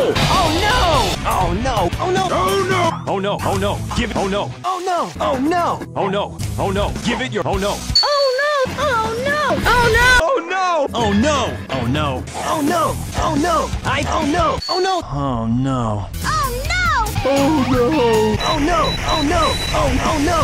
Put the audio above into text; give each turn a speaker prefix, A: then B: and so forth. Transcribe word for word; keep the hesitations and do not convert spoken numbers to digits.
A: Oh no! Oh no! Oh no!
B: Oh no!
C: Oh no! Oh no! Give it! Oh no!
A: Oh no! Oh no!
C: Oh no! Oh no! Give it your! Oh no!
D: Oh no! Oh no! Oh no!
C: Oh no!
A: Oh no! Oh no! Oh no! Oh no! I oh no! Oh no!
C: Oh no!
D: Oh no!
B: Oh no!
A: Oh no! Oh no! Oh oh no!